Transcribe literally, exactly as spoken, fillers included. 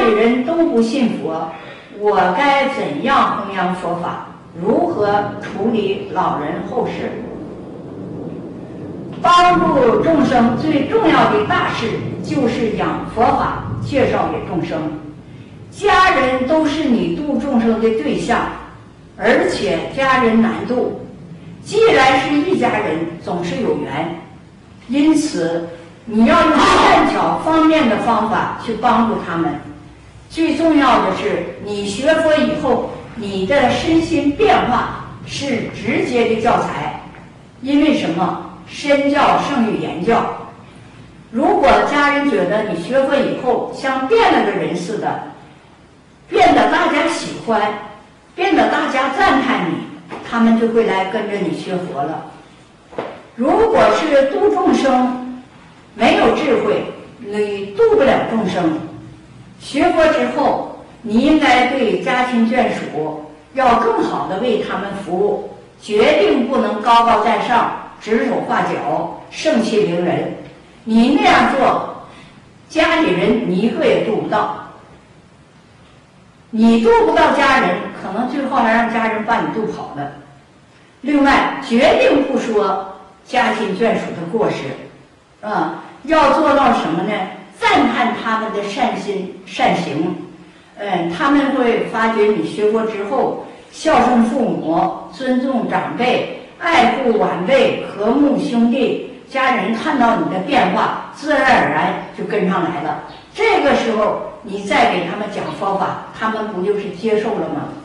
里人都不信佛，我该怎样弘扬佛法？如何处理老人后事？帮助众生最重要的大事就是讲佛法，介绍给众生。家人都是你度众生的对象，而且家人难度。既然是一家人，总是有缘，因此你要用善巧方便的方法去帮助他们。最重要的是，你学佛以后，你的身心变化是直接的教材。因为什么？身教胜于言教。如果家人觉得你学佛以后像变了个人似的，变得大家喜欢，变得大家赞叹你，他们就会来跟着你学佛了。如果是度众生没有智慧，你度不了众生。学佛之后，你应该对家亲眷属要更好的为他们服务，决定不能高高在上，指手画脚，盛气凌人。你那样做，家里人你一个也度不到。你度不到家人，可能最后还让家人把你度跑了。另外，决定不说家亲眷属的过失，啊，要做到什么呢？赞叹他们的善心善行，嗯，他们会发觉你学佛之后，孝顺父母，尊重长辈，爱护晚辈，和睦兄弟，家人看到你的变化，自然而然就跟上来了。这个时候，你再给他们讲佛法，他们不就是接受了吗？